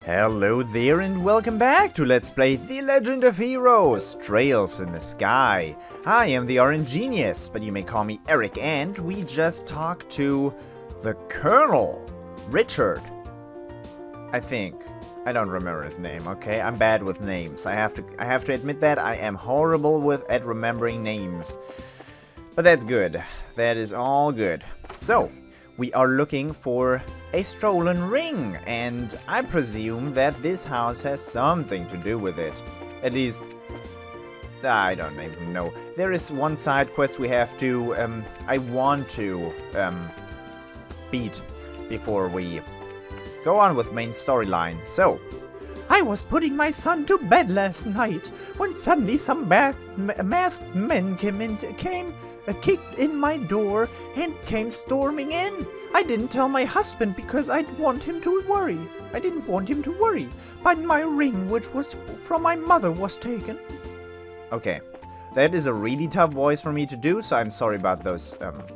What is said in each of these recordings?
Hello there and welcome back to Let's Play The Legend of Heroes, Trails in the Sky. I am the Orange Genius, but you may call me Eric, and we just talked to the Colonel, Richard. I think. I don't remember his name, okay? I'm bad with names. I have to admit that I am horrible at remembering names. But that's good. That is all good. So, we are looking for a stolen ring, and I presume that this house has something to do with it. At least, I don't even know. There is one side quest we have to, I want to, beat before we go on with main storyline. So, I was putting my son to bed last night when suddenly some masked men kicked in my door and came storming in. I didn't tell my husband because I didn't want him to worry. But my ring, which was from my mother, was taken. Okay, that is a really tough voice for me to do, so I'm sorry about those,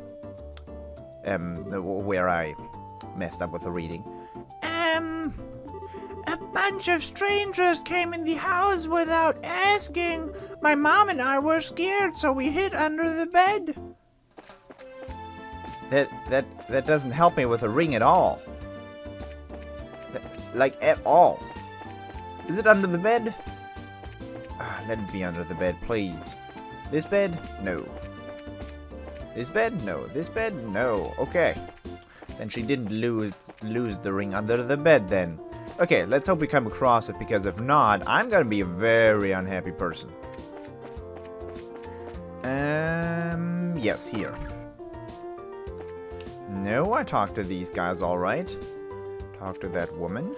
where I messed up with the reading. A bunch of strangers came in the house without asking. My mom and I were scared, so we hid under the bed. That doesn't help me with the ring at all. Like, at all. Is it under the bed? Let it be under the bed, please. This bed? No. This bed? No. This bed? No. Okay. Then she didn't lose the ring under the bed then. Okay, let's hope we come across it, because if not, I'm gonna be a very unhappy person. Yes, here. No, I talked to these guys alright. Talk to that woman.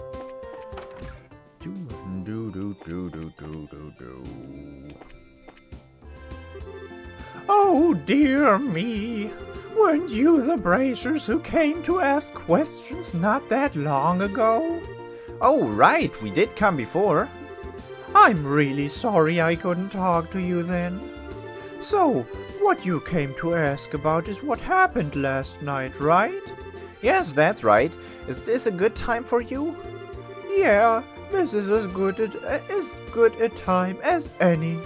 Oh dear me! Weren't you the bracers who came to ask questions not that long ago? Oh right, we did come before. I'm really sorry I couldn't talk to you then. So, what you came to ask about is what happened last night, right? Yes, that's right. Is this a good time for you? Yeah, this is as good a time as any.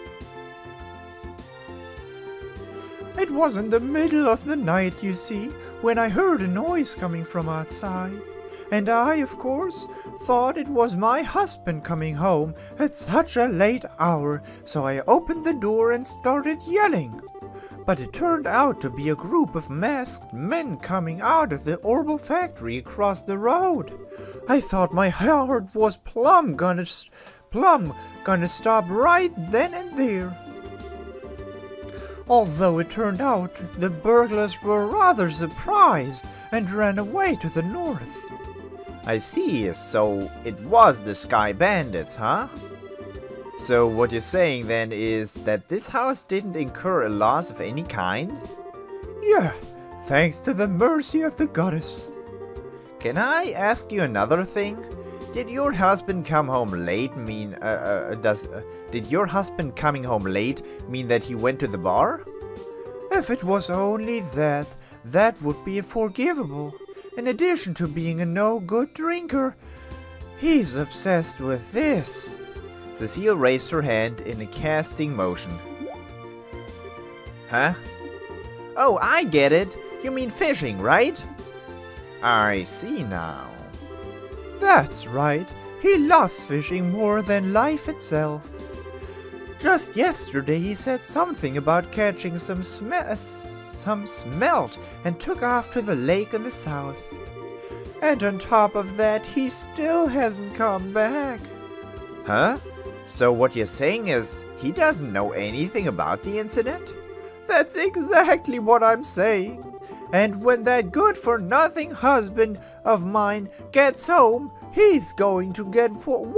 It was in the middle of the night, you see, when I heard a noise coming from outside. And I, of course, thought it was my husband coming home at such a late hour, so I opened the door and started yelling. But it turned out to be a group of masked men coming out of the Orbital factory across the road. I thought my heart was plumb gonna stop right then and there. Although it turned out the burglars were rather surprised and ran away to the north. I see, so it was the Sky Bandits, huh? So what you're saying then is that this house didn't incur a loss of any kind? Yeah, thanks to the mercy of the goddess. Can I ask you another thing? Did your husband come home late did your husband coming home late mean that he went to the bar? If it was only that, that would be forgivable. In addition to being a no-good drinker, he's obsessed with this. Cecile raised her hand in a casting motion. Huh? Oh, I get it. You mean fishing, right? I see now. That's right. He loves fishing more than life itself. Just yesterday he said something about catching some smelt and took off to the lake in the south. And on top of that, he still hasn't come back. Huh? So what you're saying is he doesn't know anything about the incident? That's exactly what I'm saying. And when that good-for-nothing husband of mine gets home, he's going to get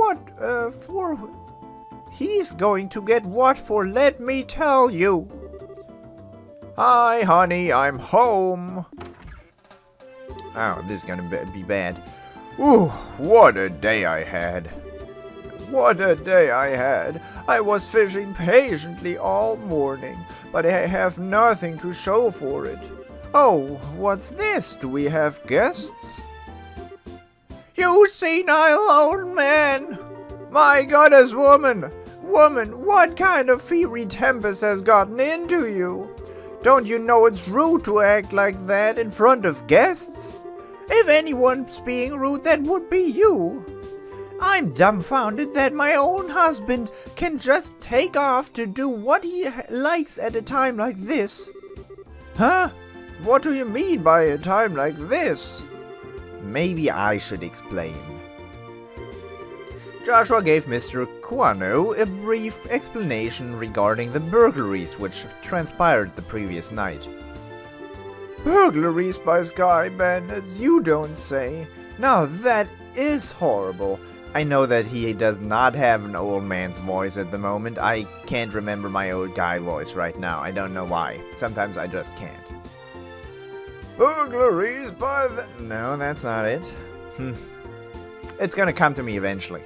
what for, let me tell you. Hi, honey, I'm home. Oh, this is gonna be bad. Ooh, what a day I had. What a day I had. I was fishing patiently all morning, but I have nothing to show for it. Oh, what's this? Do we have guests? You senile old man! My goodness, woman! Woman, what kind of fiery tempest has gotten into you? Don't you know it's rude to act like that in front of guests? If anyone's being rude, that would be you. I'm dumbfounded that my own husband can just take off to do what he likes at a time like this. Huh? What do you mean by a time like this? Maybe I should explain. Joshua gave Mr. Kuano a brief explanation regarding the burglaries which transpired the previous night. Burglaries by Sky Bandits, you don't say. Now that is horrible. I know that he does not have an old man's voice at the moment. I can't remember my old guy voice right now. I don't know why. Sometimes I just can't. Burglaries by the... No, that's not it. It's gonna come to me eventually.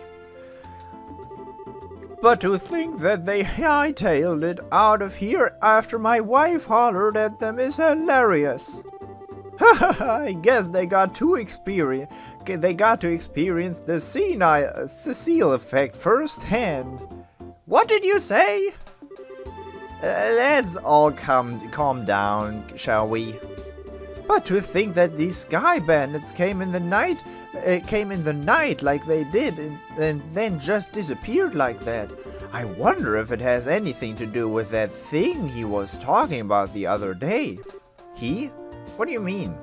But to think that they hightailed it out of here after my wife hollered at them is hilarious. I guess they got to experience the Cecile effect firsthand. What did you say? Let's all calm down, shall we? But to think that these Sky Bandits came in the night like they did, and then just disappeared like that. I wonder if it has anything to do with that thing he was talking about the other day. He? What do you mean?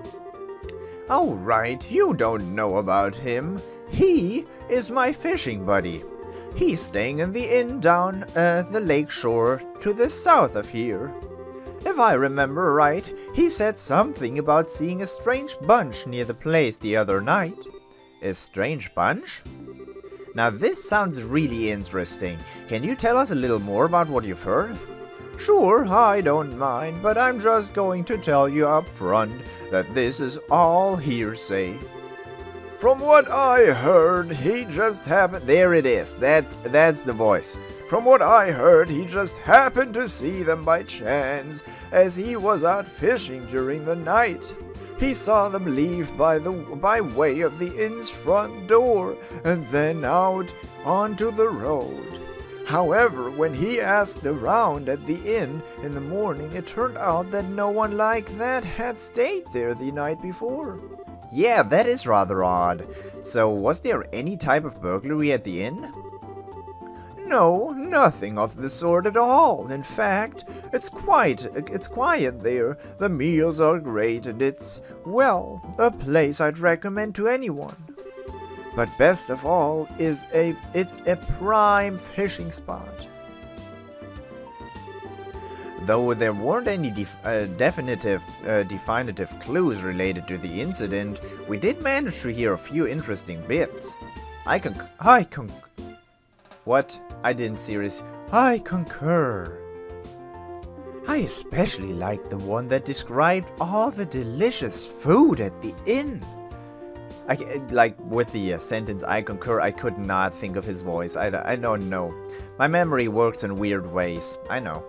Oh right, you don't know about him. He is my fishing buddy. He's staying in the inn down the lake shore to the south of here. If I remember right, he said something about seeing a strange bunch near the place the other night. A strange bunch? Now this sounds really interesting. Can you tell us a little more about what you've heard? Sure, I don't mind, but I'm just going to tell you up front that this is all hearsay. From what I heard, he just happened... There it is, that's the voice. From what I heard, he just happened to see them by chance as he was out fishing during the night. He saw them leave by way of the inn's front door and then out onto the road. However, when he asked around at the inn in the morning, it turned out that no one like that had stayed there the night before. Yeah, that is rather odd. So, was there any type of burglary at the inn? No, nothing of the sort at all. In fact, it's quiet there. The meals are great and it's, well, a place I'd recommend to anyone. But best of all is it's a prime fishing spot. Though there weren't any definitive clues related to the incident, we did manage to hear a few interesting bits. What? I didn't seriously. I concur. I especially liked the one that described all the delicious food at the inn. Like, with the sentence, I concur, I could not think of his voice. I don't know. My memory works in weird ways. I know.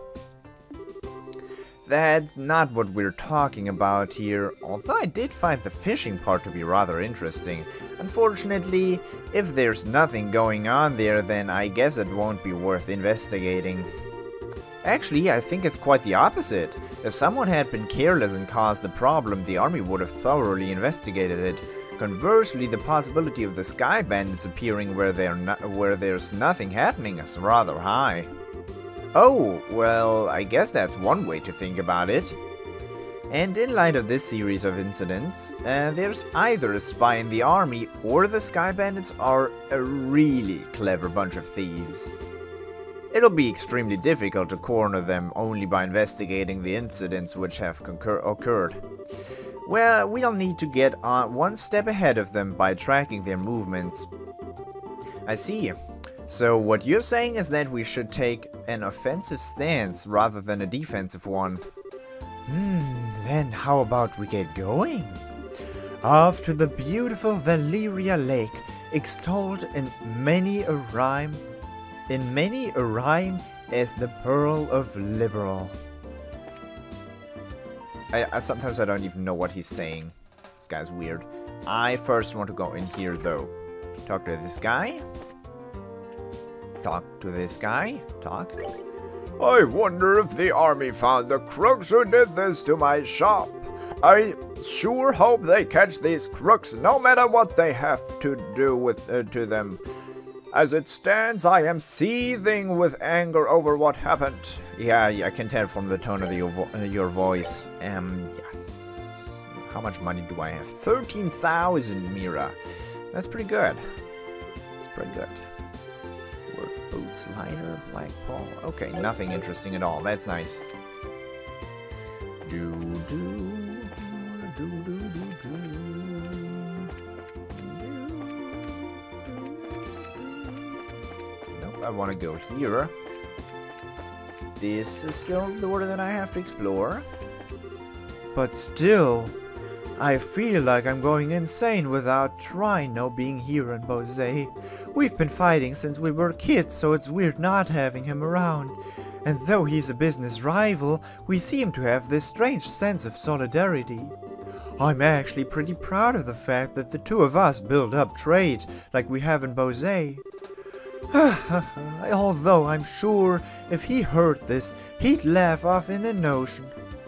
That's not what we're talking about here, although I did find the fishing part to be rather interesting. Unfortunately, if there's nothing going on there, then I guess it won't be worth investigating. Actually, I think it's quite the opposite. If someone had been careless and caused the problem, the army would have thoroughly investigated it. Conversely, the possibility of the Sky Bandits appearing where there's nothing happening is rather high. Oh, well, I guess that's one way to think about it. And in light of this series of incidents, there's either a spy in the army or the Sky Bandits are a really clever bunch of thieves. It'll be extremely difficult to corner them only by investigating the incidents which have occurred. Well, we'll need to get one step ahead of them by tracking their movements. I see. So what you're saying is that we should take an offensive stance rather than a defensive one. Then how about we get going? Off to the beautiful Valeria Lake, extolled in many a rhyme as the Pearl of Liberal. Sometimes I don't even know what he's saying. This guy's weird. I first want to go in here, though. Talk to this guy. Talk to this guy. Talk. I wonder if the army found the crooks who did this to my shop. I sure hope they catch these crooks, no matter what they have to do with to them. As it stands, I am seething with anger over what happened. Yeah, I can tell from the tone of your voice. Yes. How much money do I have? 13,000, Mira. That's pretty good. That's pretty good. Work boots, lighter, black ball. Okay, nothing interesting at all. That's nice. Nope, I want to go here. This is still the door that I have to explore. But still, I feel like I'm going insane without Trino being here in Bose. We've been fighting since we were kids, so it's weird not having him around. And though he's a business rival, we seem to have this strange sense of solidarity. I'm actually pretty proud of the fact that the two of us build up trade like we have in Bose. Although I'm sure if he heard this, he'd laugh off in a notion.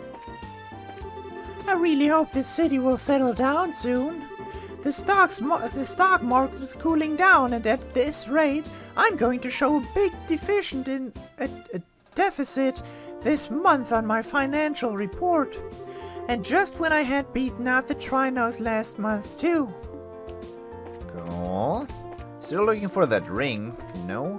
I really hope this city will settle down soon. The stock market is cooling down, and at this rate, I'm going to show a big deficit this month on my financial report. And just when I had beaten out the Trinos last month, too. Cool. Still looking for that ring, no?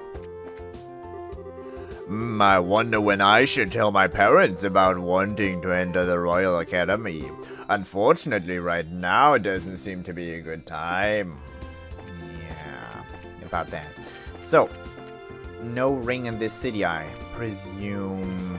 I wonder when I should tell my parents about wanting to enter the Royal Academy. Unfortunately, right now it doesn't seem to be a good time. Yeah, about that. So, no ring in this city, I presume.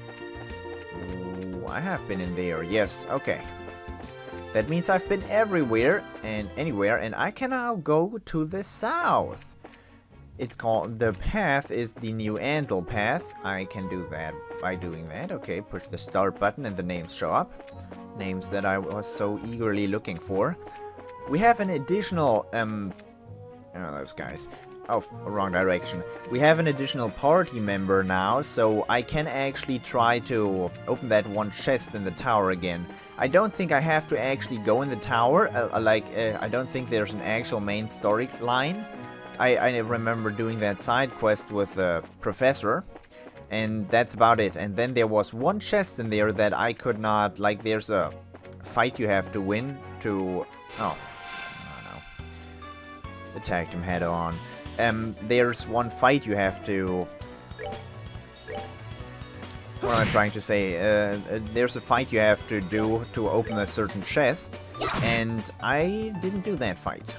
Ooh, I have been in there, yes, okay. That means I've been everywhere and anywhere, and I can now go to the south. It's called, the path is the New Ansel path. I can do that by doing that. Okay, push the start button and the names show up. Names that I was so eagerly looking for. We have an additional, oh, those guys. Oh, wrong direction. We have an additional party member now, so I can actually try to open that one chest in the tower again. I don't think I have to actually go in the tower. I don't think there's an actual main storyline. I remember doing that side quest with the professor, and that's about it. And then there was one chest in there that I could not, like, there's a fight you have to win to, oh, no. Attacked him head on. There's one fight you have to, what am I trying to say? There's a fight you have to do to open a certain chest, and I didn't do that fight.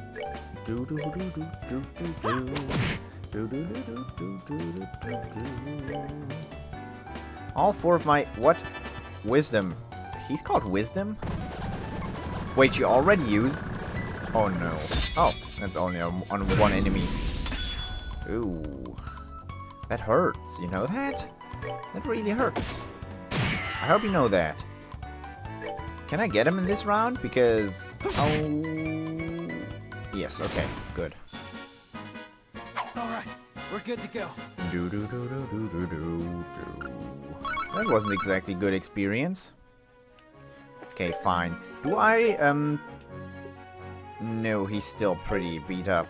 All four of my, what? Wisdom. He's called Wisdom? Wait, you already used? Oh no. Oh, that's only on one enemy. Ooh. That hurts, you know that? That really hurts. I hope you know that. Can I get him in this round? Because, oh... Yes, okay, good. Alright, we're good to go. That wasn't exactly good experience. Okay, fine. Do I, no, he's still pretty beat up.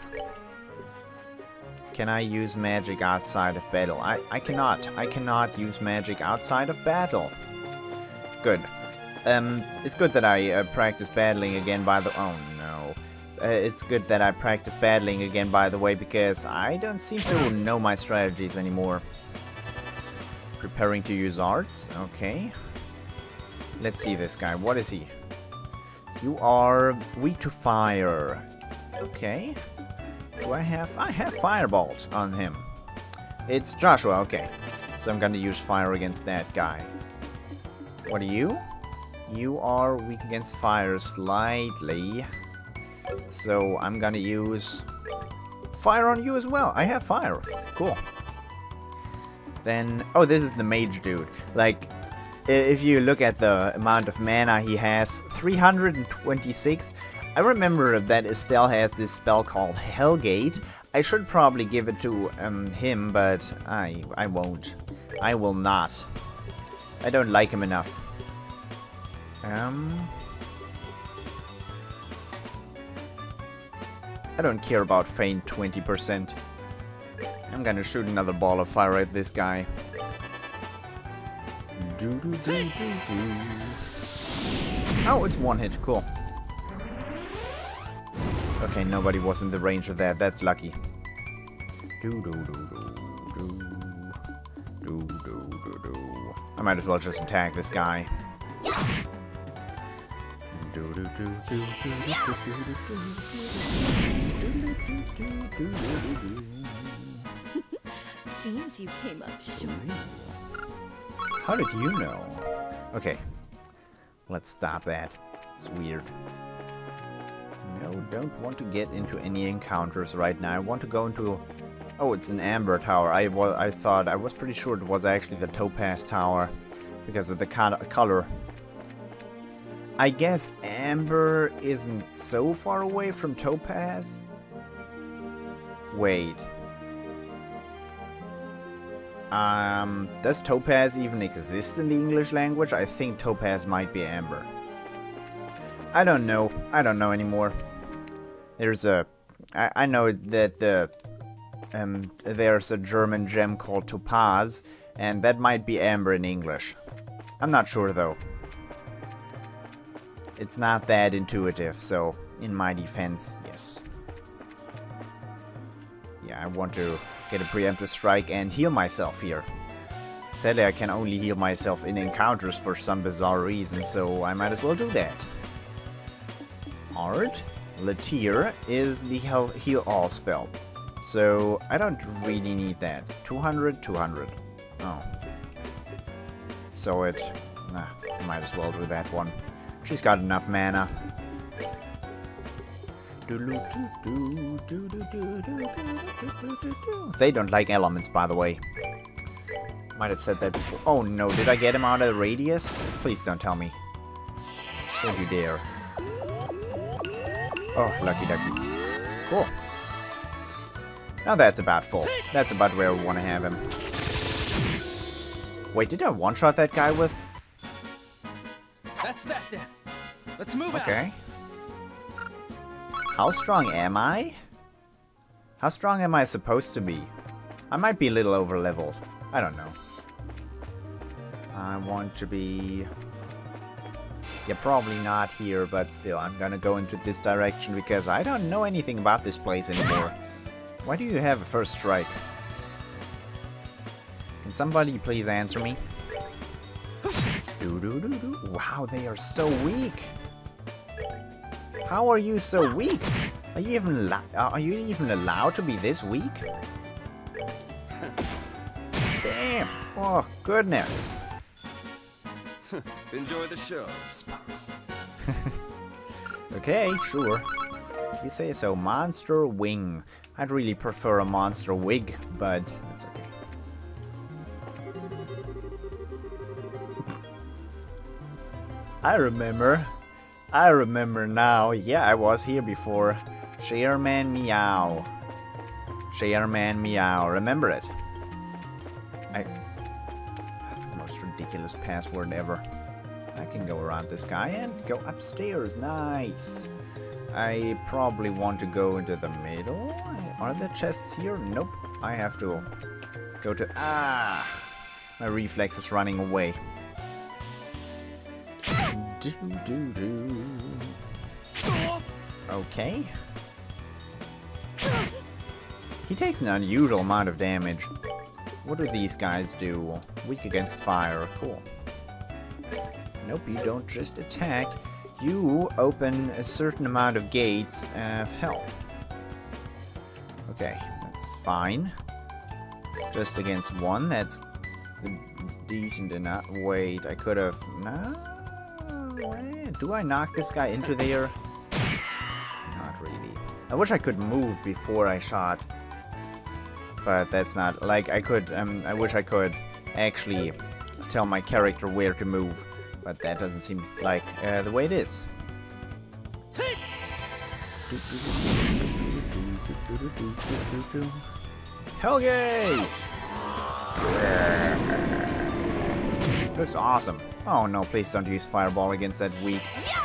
Can I use magic outside of battle? I cannot. I cannot use magic outside of battle. Good. It's good that I practice battling again by the... Oh, no. It's good that I practice battling again, by the way, because I don't seem to know my strategies anymore. Preparing to use arts. Okay. Let's see this guy. What is he? You are weak to fire. Okay. Do I have... I have Firebolt on him. It's Joshua. Okay. So I'm going to use fire against that guy. What are you? You are weak against fire slightly. So I'm gonna use fire on you as well. I have fire. Cool. Then, oh, this is the mage dude. Like, if you look at the amount of mana he has, 326. I remember that Estelle has this spell called Hellgate. I should probably give it to him, but I won't. I will not. I don't like him enough. I don't care about Feint 20%. I'm gonna shoot another ball of fire at this guy. Oh, it's one hit. Cool. Okay, nobody was in the range of that. That's lucky. I might as well just attack this guy. Seems you came up short. How did you know? Okay. Let's stop that. It's weird. No, don't want to get into any encounters right now. I want to go into... Oh, it's an Amber Tower. I was pretty sure it was actually the Topaz Tower because of the color. I guess Amber isn't so far away from Topaz. Wait. Does Topaz even exist in the English language? I think Topaz might be Amber. I don't know. I don't know anymore. There's a... I know that there's a German gem called Topaz, and that might be Amber in English. I'm not sure though. It's not that intuitive, so in my defense, yes. Yeah, I want to get a preemptive strike and heal myself here. Sadly, I can only heal myself in encounters for some bizarre reason, so I might as well do that. Art. Letier is the heal all spell. So I don't really need that. 200, 200. Oh. So I might as well do that one. She's got enough mana. They don't like elements, by the way. Might have said that before. Oh no, did I get him out of the radius? Please don't tell me. Don't you dare. Oh, lucky ducky. Cool. Now that's about full. That's about where we want to have him. Wait, did I one-shot that guy with? That's that then. Let's move out. Okay. How strong am I? How strong am I supposed to be? I might be a little over-leveled. I don't know. I want to be... Yeah, probably not here, but still, I'm gonna go into this direction because I don't know anything about this place anymore. Why do you have a first strike? Can somebody please answer me? Wow, they are so weak. How are you so weak? Are you even allowed to be this weak? Damn! Oh goodness! Enjoy the show. Sparkle. Okay, sure. You say so. Monster wing. I'd really prefer a monster wig, but that's okay. I remember now. Yeah, I was here before. Chairman Meow. Chairman Meow. Remember it? The most ridiculous password ever. I can go around this guy and go upstairs. Nice. I probably want to go into the middle. Are there chests here? Nope. I have to go to... Ah! My reflex is running away. Okay. He takes an unusual amount of damage. What do these guys do? Weak against fire. Cool. Nope, you don't just attack. You open a certain amount of gates of hell. Okay, that's fine. Just against one, that's decent enough. Wait, I could have... No? Do I knock this guy into there? Not really. I wish I could move before I shot. But that's not... Like, I could... I wish I could actually tell my character where to move. But that doesn't seem like the way it is. Hellgate! Looks awesome. Oh no, please don't use Fireball against that weak.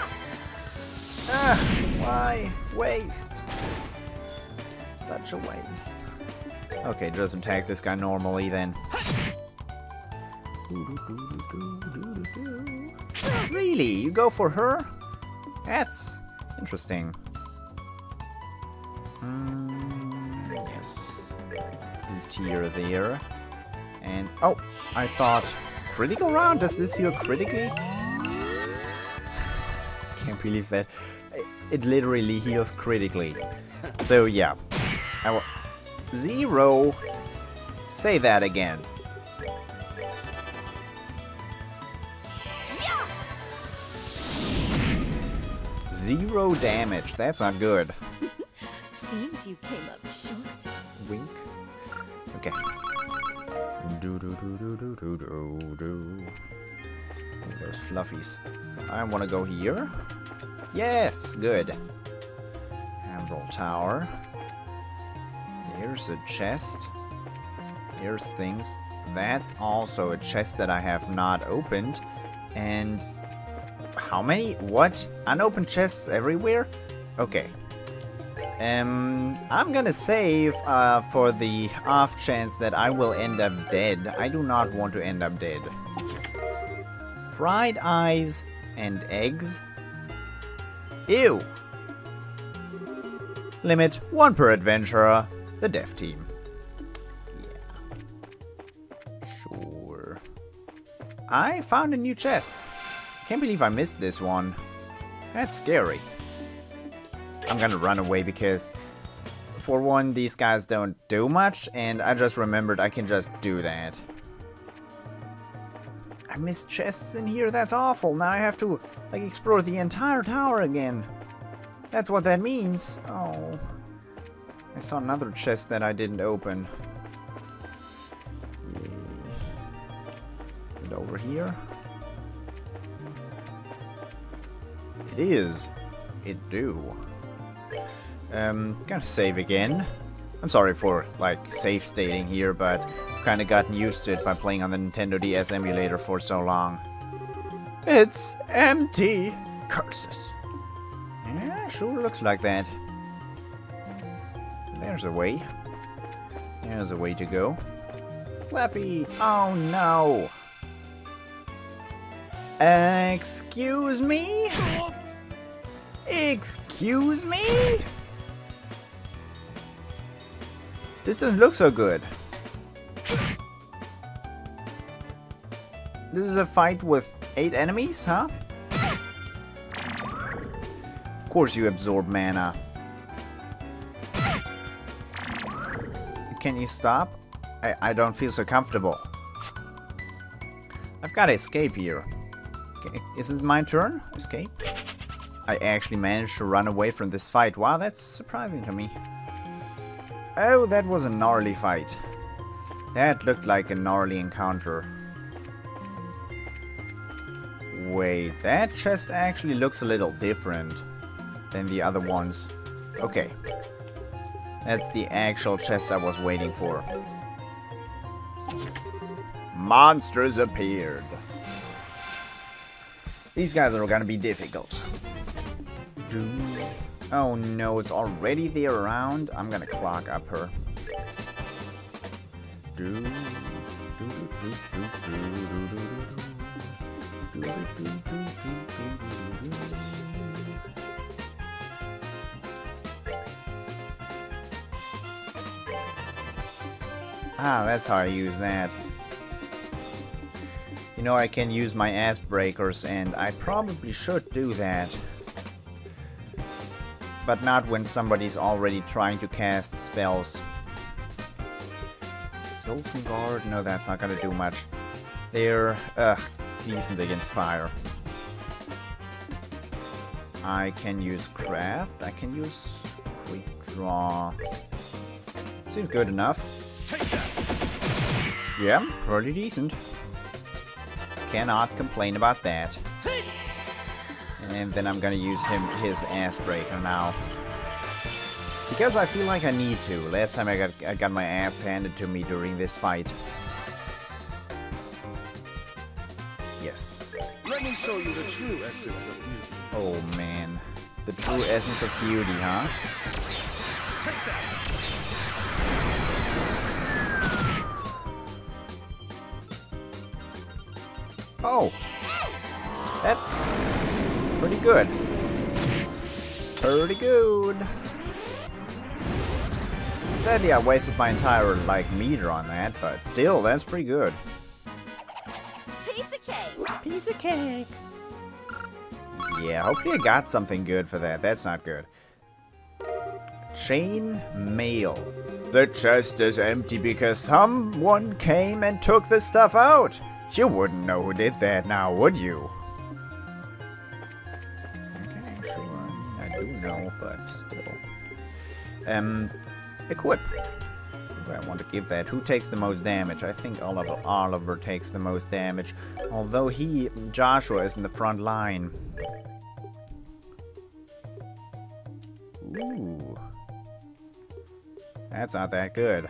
Why? Waste. Such a waste. Okay, just attack this guy normally then. Really? You go for her? That's interesting. Yes. Move tier there. And oh, I thought critical round? Does this heal critically? Can't believe that. It literally heals critically. So yeah. Zero. Say that again. Zero damage. That's not good. Seems you came up short. Wink. Okay. Those fluffies. I want to go here. Yes, good. Emerald Tower. Here's a chest. Here's things. That's also a chest that I have not opened. And how many? What? Unopened chests everywhere? Okay. I'm gonna save for the off chance that I will end up dead. I do not want to end up dead. Fried eyes and eggs? Ew! Limit 1 per adventurer. The dev team. Yeah. Sure. I found a new chest. Can't believe I missed this one. That's scary. I'm gonna run away because, for one, these guys don't do much, and I just remembered I can just do that. I missed chests in here, that's awful. Now I have to, like, explore the entire tower again. That's what that means. Oh. I saw another chest that I didn't open. Yay. And over here? It is. It do. Gonna save again. I'm sorry for, like, save stating here, but I've kind of gotten used to it by playing on the Nintendo DS emulator for so long. It's empty. Curses. Yeah, sure looks like that. There's a way. There's a way to go. Fluffy! Oh no! Excuse me? Excuse me? This doesn't look so good. This is a fight with 8 enemies, huh? Of course you absorb mana. Can you stop? I don't feel so comfortable. I've got to escape here. Okay, is it my turn? Escape? I actually managed to run away from this fight. Wow, that's surprising to me. Oh, that was a gnarly fight. That looked like a gnarly encounter. Wait, that chest actually looks a little different than the other ones. Okay. That's the actual chest I was waiting for. Monsters appeared. These guys are gonna be difficult. Oh no, it's already there around. I'm gonna clog up her. Ah, that's how I use that. You know, I can use my ass breakers, and I probably should do that. But not when somebody's already trying to cast spells. Sylvan Guard? No, that's not gonna do much. They're, decent against fire. I can use craft. I can use quick draw. Seems good enough. Yeah, pretty decent. Cannot complain about that. And then I'm gonna use his ass breaker now. Because I feel like I need to. Last time I got my ass handed to me during this fight. Yes. Let me show you the true essence of beauty. Oh man. The true essence of beauty, huh? Take that. Oh. That's pretty good. Pretty good. Sadly, I wasted my entire, like, meter on that, but still, that's pretty good. Piece of cake. Piece of cake. Yeah, hopefully I got something good for that. That's not good. Chain mail. The chest is empty because someone came and took the stuff out. You wouldn't know who did that now, would you? Okay, sure. I do know, but still. Equip. Who do I want to give that? Who takes the most damage? I think Oliver takes the most damage. Although Joshua is in the front line. Ooh. That's not that good.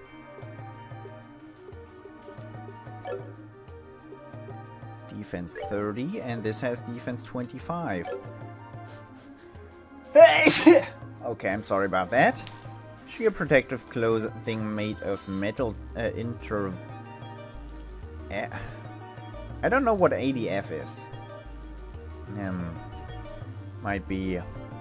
Defense 30, and this has defense 25. Okay, I'm sorry about that. Sheer protective clothing made of metal I don't know what ADF is. Might be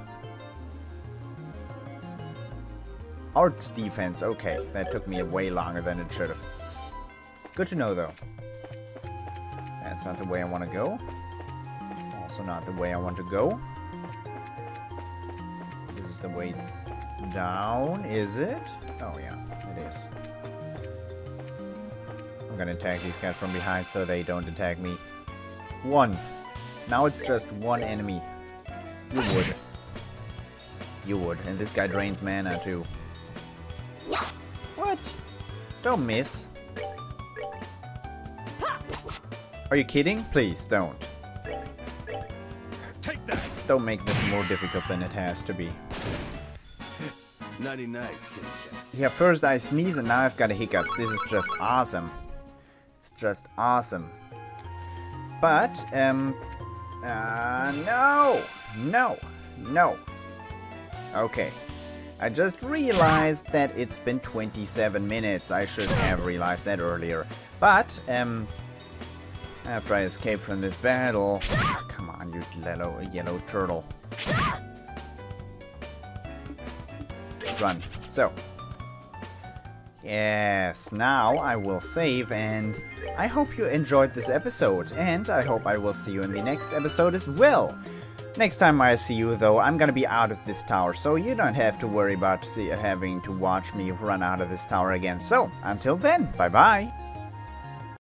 arts defense. Okay, that took me way longer than it should have. Good to know though. That's not the way I want to go. Also not the way I want to go. This is the way down, is it? Oh yeah, it is. I'm gonna attack these guys from behind so they don't attack me. One. Now it's just one enemy. You would. You would. And this guy drains mana too. What? Don't miss. Are you kidding? Please don't. Take that. Don't make this more difficult than it has to be. 99. Yeah, first I sneeze and now I've got a hiccup. This is just awesome. It's just awesome. But, no! No! No! Okay. I just realized that it's been 27 minutes. I should have realized that earlier. But, after I escape from this battle... Come on, you yellow turtle. Run. So. Yes, now I will save, and I hope you enjoyed this episode, and I hope I will see you in the next episode as well. Next time I see you, though, I'm gonna be out of this tower, so you don't have to worry about having to watch me run out of this tower again. So, until then, bye-bye.